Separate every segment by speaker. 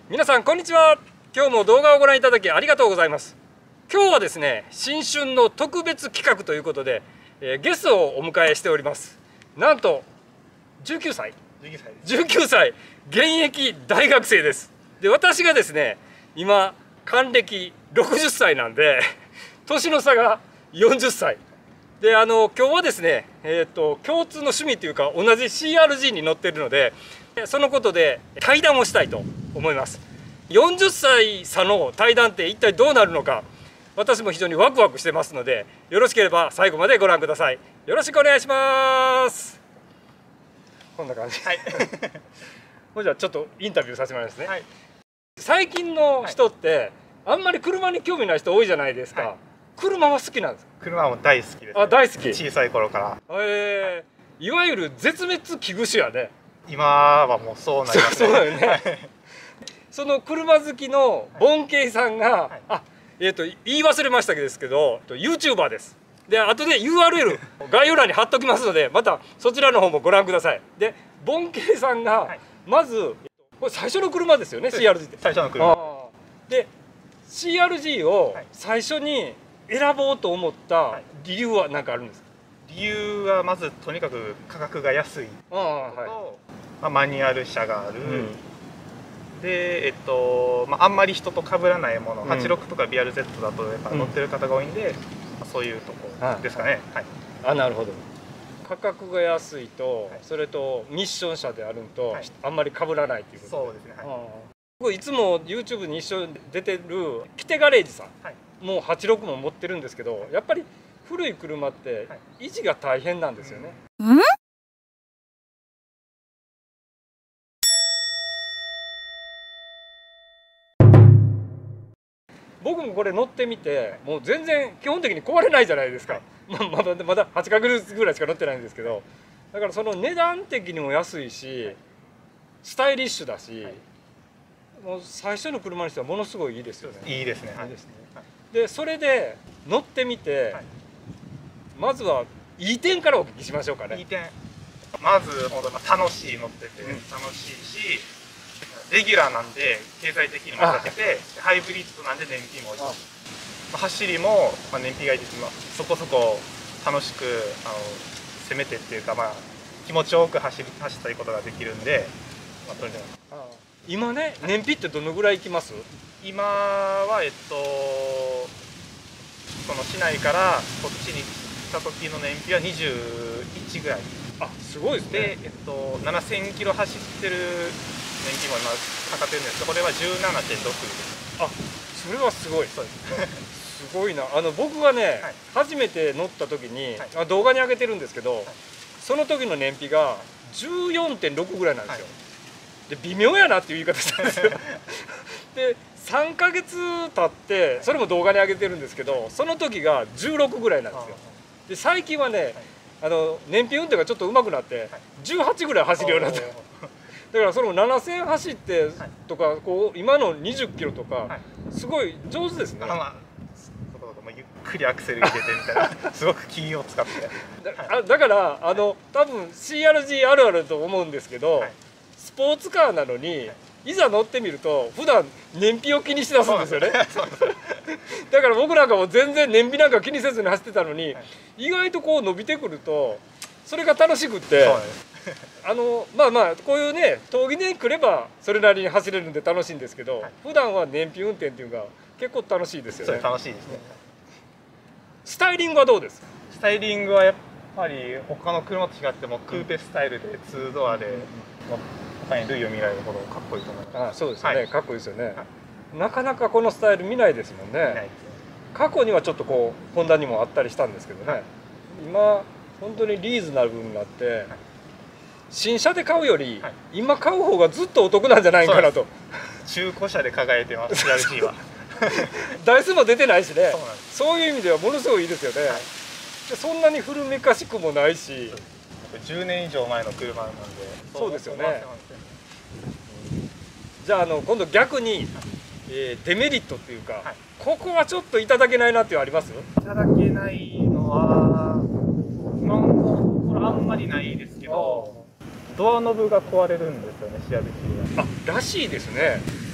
Speaker 1: 皆さんこんにちは。今日も動画をご覧いただきありがとうございます。今日はですね、新春の特別企画ということで、ゲストをお迎えしております。なんと19歳現役大学生です。で、私がですね今還暦60歳なんで年の差が40歳で、今日はですね、共通の趣味というか同じ CRG に乗っているので、そのことで対談をしたいと思います。40歳差の対談って一体どうなるのか、私も非常にワクワクしてますので、よろしければ最後までご覧ください。よろしくお願いします。こんな感じ。はい。じゃあちょっとインタビューさせてもらいますね。はい、最近の人ってあんまり車に興味ない人多いじゃないですか。はい、車は好きなんですか？
Speaker 2: 車も大好きです、ね。
Speaker 1: あ、大好き。
Speaker 2: 小さい頃から。
Speaker 1: いわゆる絶滅危惧種やね。
Speaker 2: 今はもうそうなりますね。
Speaker 1: そうだよね。その車好きのボンケイさんが、言い忘れましたですけど、YouTuber です。で、後で URL 概要欄に貼っときますので、またそちらの方もご覧ください。で、ボンケイさんがまずこれ最初の車ですよね、CRG って。
Speaker 2: 最初の車。
Speaker 1: で、CRG を最初に選ぼうと思った理由は何かあるんですか？
Speaker 2: 理由はまずとにかく価格が安いと、マニュアル車がある。で、あんまり人と被らないもの、86とか BRZ だとやっぱ乗ってる方が多いんで、そういうとこですかね。
Speaker 1: あ、なるほど。価格が安いと、それとミッション車であるのと、あんまり被らないということ。
Speaker 2: そうですね。
Speaker 1: 僕いつも YouTube に一緒に出てるキテガレージさん、もう86も持ってるんですけど、やっぱり古い車って維持が大変なんですよね。僕もこれ乗ってみて、もう全然基本的に壊れないじゃないですか。まだ8ヶ月ぐらいしか乗ってないんですけど、だからその値段的にも安いし、スタイリッシュだし、もう最初の車にしてはものすごいいいですよね。
Speaker 2: いいですね。
Speaker 1: で、それで乗ってみて、まずはいい点からお聞きしましょうかね。
Speaker 2: いい点。まず楽しい、乗ってて楽しいし、レギュラーなんで経済的にも立てて、ハイブリッドなんで燃費もいい。走りも燃費がいいです。そこそこ楽しく攻めてっていうか、気持ちよく走ったりことができるんで、とにかく。
Speaker 1: 今ね、燃費ってどのぐらいいきます？
Speaker 2: 今はその市内からこっちに来た時の燃費は21ぐらい。
Speaker 1: あ、すごいですね。
Speaker 2: で、7000キロ走ってる燃費も今測ってるんですけど、これは17.6です。
Speaker 1: あ、それはすごい。そうです。すごいな。僕がね、初めて乗った時に、動画に上げてるんですけど、その時の燃費が 14.6 ぐらいなんですよ。で、微妙やなっていう言い方したんですよ。で、3ヶ月経ってそれも動画に上げてるんですけど、その時が16ぐらいなんですよ。で、最近はね、燃費運転がちょっと上手くなって18ぐらい走るようになった。だからその7000走ってとか、こう今の20キロとかすごい上手ですね。
Speaker 2: ゆっくりアクセル入れてみたいな、すごく気を使って。
Speaker 1: だから多分 CRG あるあると思うんですけど、スポーツカーなのにいざ乗ってみると普段燃費を気にしだすんですよね。だから僕なんかも全然燃費なんか気にせずに走ってたのに、意外とこう伸びてくるとそれが楽しくって、こういうね峠に来ればそれなりに走れるんで楽しいんですけど、普段は燃費運転っていうのが結構楽しいですよね。
Speaker 2: 楽しいですね。
Speaker 1: スタイリングはどうですか？
Speaker 2: スタイリングはやっぱり他の車と違ってもクーペスタイルで2ドアで、他に類を見られるほどかっこいいと思います。
Speaker 1: そうですよね。かっこいいですよね。なかなかこのスタイル見ないですもんね。過去にはちょっとこうホンダにもあったりしたんですけどね。今本当にリーズナブルになって、新車で買うより今買う方がずっとお得なんじゃないかなと。
Speaker 2: 中古車で輝いてます、CRG は。
Speaker 1: 台数も出てないしね。そういう意味ではものすごいいいですよね。そんなに古めかしくもないし、
Speaker 2: 10年以上前の車なんで。
Speaker 1: そうですよね。じゃあ今度逆にデメリットっていうか、ここはちょっといただけないなっていうのあります？
Speaker 2: いただけないのはこれあんまりないですけど、ドアノブが壊れるんですよね、CRGは。
Speaker 1: らしいですね。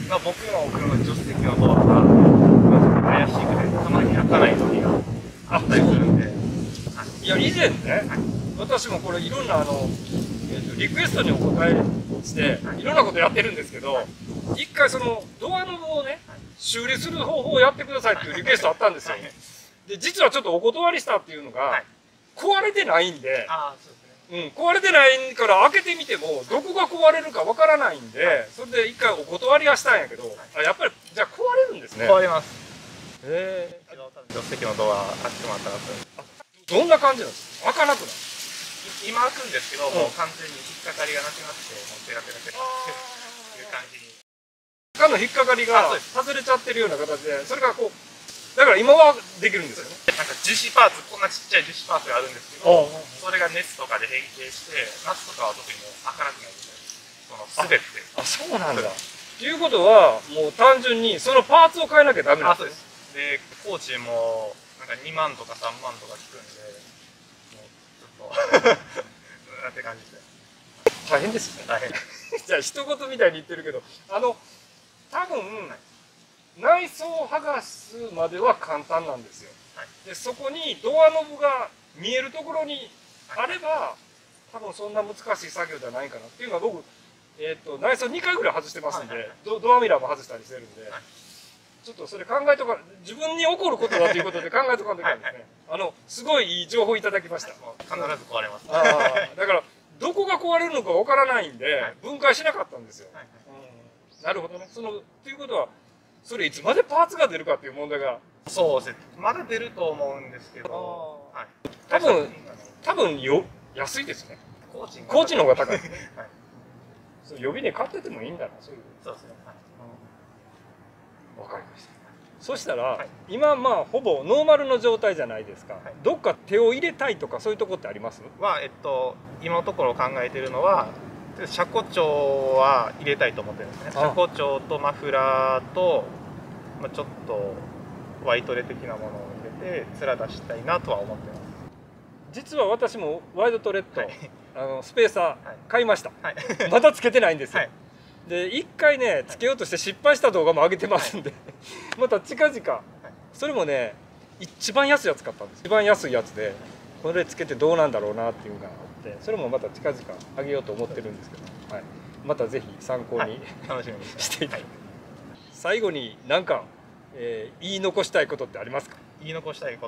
Speaker 2: まあ、僕の車の助手席のドアが怪しくてたまに開かない時があったりするんで、
Speaker 1: いや以前ね、私もこれいろんなリクエストにお答えしていろんなことやってるんですけど、一回そのドアノブをね修理する方法をやってくださいっていうリクエストあったんですよ。で実はちょっとお断りしたっていうのが、壊れてないんで、壊れてないから開けてみてもどこが壊れるかわからないんで、それで一回お断りはしたんやけど、やっぱりじゃあ壊れるんですね。
Speaker 2: 壊れます。助手席のドア開けてもらったら
Speaker 1: どんな感じなんですか？開かなくなる？
Speaker 2: 今開くんですけど、もう完全に引っかかりがなくなって、もうペラペラペラっていう感じに。
Speaker 1: 中の引っかかりが外れちゃってるような形で、それがこう、だから今はできるんですよね。
Speaker 2: なんか樹脂パーツ、こんなちっちゃい樹脂パーツがあるんですけど、それが熱とかで変形して、夏とかは特にもう開かなくなるんで、その滑って。
Speaker 1: そうなんだ。ということは、もう単純にそのパーツを変えなきゃダメなんですね。
Speaker 2: そうです。で、工賃もなんか2万とか3万とか聞くんで、もうちょっとって感じで。
Speaker 1: 大変ですね。大変。じゃあ一言みたいに言ってるけど、多分内装を剥がすまでは簡単なんですよ。でそこにドアノブが見えるところにあれば、多分そんな難しい作業じゃないかなっていうのは僕、内装2回ぐらい外してますんで、ドアミラーも外したりしてるんで、ちょっとそれ考えとか、自分に起こることだということで考えとかんといけないですね。すごいいい情報いただきました。
Speaker 2: 必ず壊れます。
Speaker 1: だからどこが壊れるのかわからないんで分解しなかったんですよ。なるほどね。ということは、それいつまでパーツが出るかっていう問題が。
Speaker 2: そうですね。まだ出ると思うんですけど、
Speaker 1: 多分安いですね。工賃の方が高い。予備で買っててもいいんだな。そうですね。わかりました。そしたら、今ほぼノーマルの状態じゃないですか。どっか手を入れたいとかそういうとこってあります？
Speaker 2: 今のところ考えてるのは、車庫帳は入れたいと思ってるんですね。車庫帳とマフラーと、ちょっとワイトレ的なものを入れて面出したいなとは思ってます。
Speaker 1: 実は私もワイドトレッド、スペーサー買いました。まだつけてないんですよ。で1回ねつけようとして失敗した動画も上げてますんで、また近々、それもね一番安いやつ買ったんです。一番安いやつでこれつけてどうなんだろうなっていうのがあって、それもまた近々上げようと思ってるんですけど、またぜひ参考に
Speaker 2: 楽しみに
Speaker 1: していただいて。最後に何か言い残したいことってありますか？
Speaker 2: 言い残したいこと、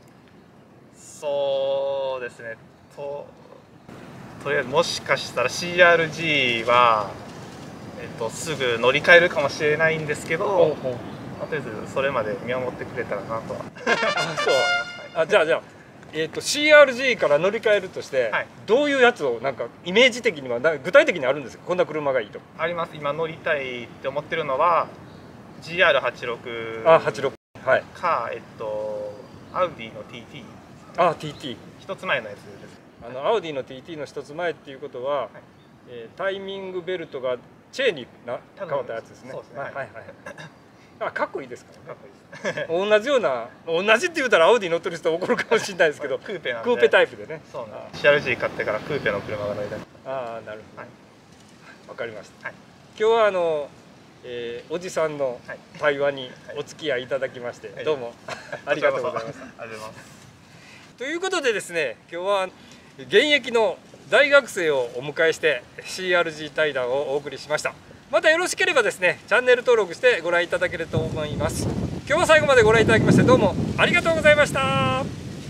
Speaker 2: そうですね、とりあえずもしかしたら CRG はすぐ乗り換えるかもしれないんですけど、とりあえずそれまで見守ってくれたらなとは。
Speaker 1: じゃあCRG から乗り換えるとして、どういうやつをなんかイメージ的には具体的にあるんですか？こんな車がいいと。
Speaker 2: あります。今乗りたいって思ってるのは GR86 かアウディの TT。一つ前のやつです。
Speaker 1: アウディの TT の一つ前っていうことは、タイミングベルトがチェーンに変わったやつですね。かっこいいですからね。同じような、同じって言うたらアウディ乗ってる人怒るかもしれないですけど、クーペタイプでね。
Speaker 2: CRG 買ってからクーペの車が乗りたい。
Speaker 1: なるほど。わかりました。今日はおじさんの対話にお付き合いいただきましてどうもありがとうございました。ということでですね、今日は現役の大学生をお迎えして CRG 対談をお送りしました。またよろしければですね、チャンネル登録してご覧いただけると思います。今日は最後までご覧いただきましてどうもありがとうございました。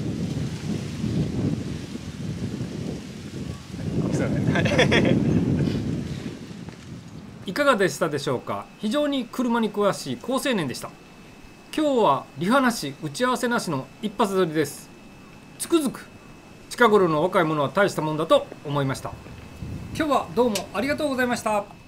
Speaker 1: いかがでしたでしょうか。非常に車に詳しい好青年でした。今日はリハなし打ち合わせなしの一発撮りです。つくづく近頃の若い者は大したもんだと思いました。今日はどうもありがとうございました。